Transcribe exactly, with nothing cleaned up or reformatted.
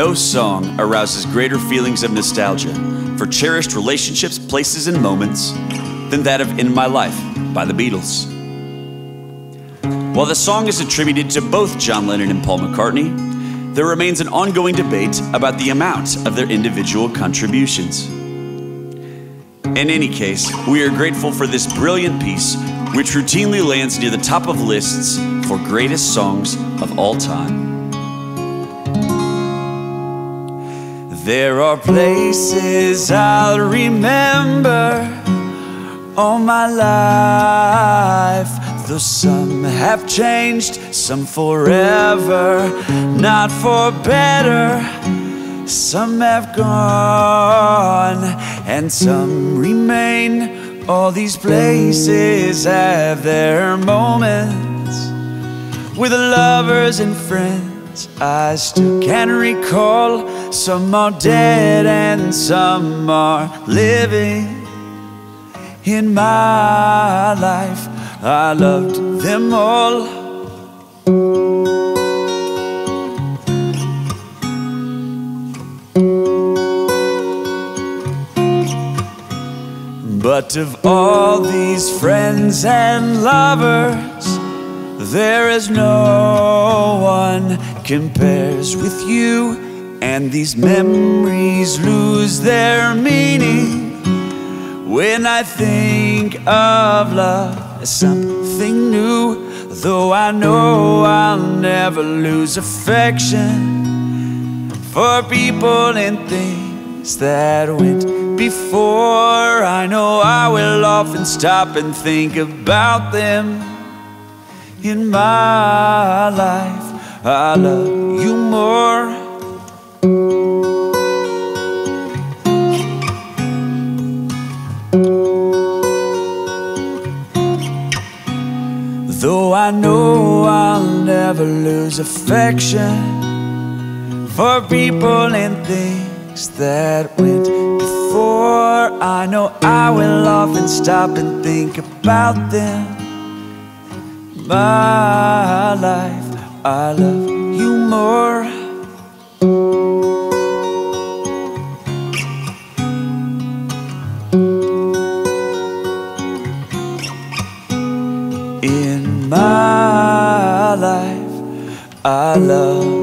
No song arouses greater feelings of nostalgia for cherished relationships, places, and moments than that of In My Life by the Beatles. While the song is attributed to both John Lennon and Paul McCartney, there remains an ongoing debate about the amount of their individual contributions. In any case, we are grateful for this brilliant piece, which routinely lands near the top of lists for greatest songs of all time. There are places I'll remember all my life, though some have changed, some forever, not for better. Some have gone and some remain. All these places have their moments with lovers and friends I still can recall. Some are dead and some are living. In my life, I loved them all. But of all these friends and lovers, there is no one compares with you. And these memories lose their meaning when I think of love as something new. Though I know I'll never lose affection for people and things that went before, I know I will often stop and think about them. In my life, I love you more. Though I know I'll never lose affection for people and things that went before, I know I will often stop and think about them. My life, I love you more. In my life, I love